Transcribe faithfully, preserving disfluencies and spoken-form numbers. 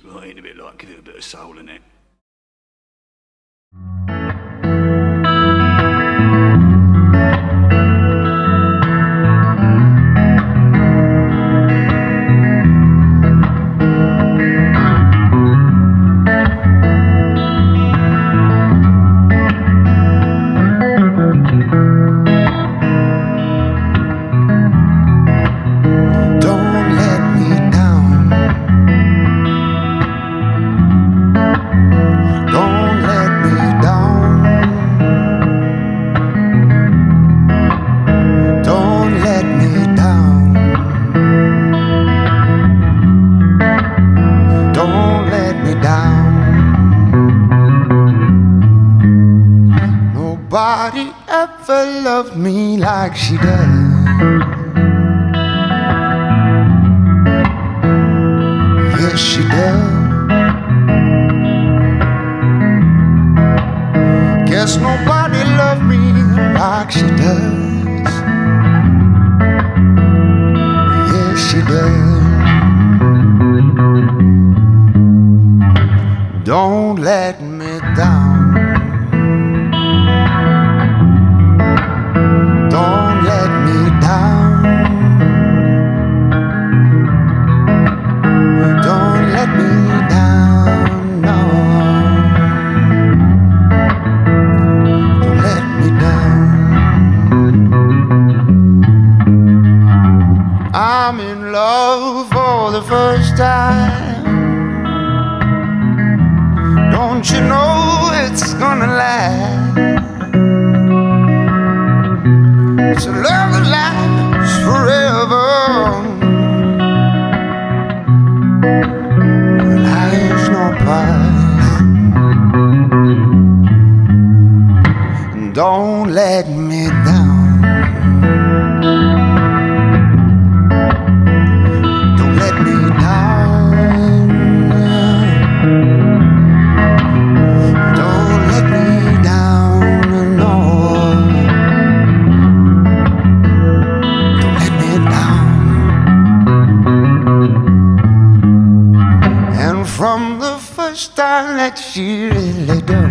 Right, in a bit like, give it a bit of soul in it. Nobody ever loved me like she does. Yes, she does. Guess nobody loved me like she does. Yes, she does. Don't let me down. Don't let me down. Don't let me down, no. Don't let me down. I'm in love for the first time. Don't you know it's gonna last? It's a love that lasts forever. Lies no price. Don't let me down. Don't let me down. Don't let me down, no. From the first time that she really does.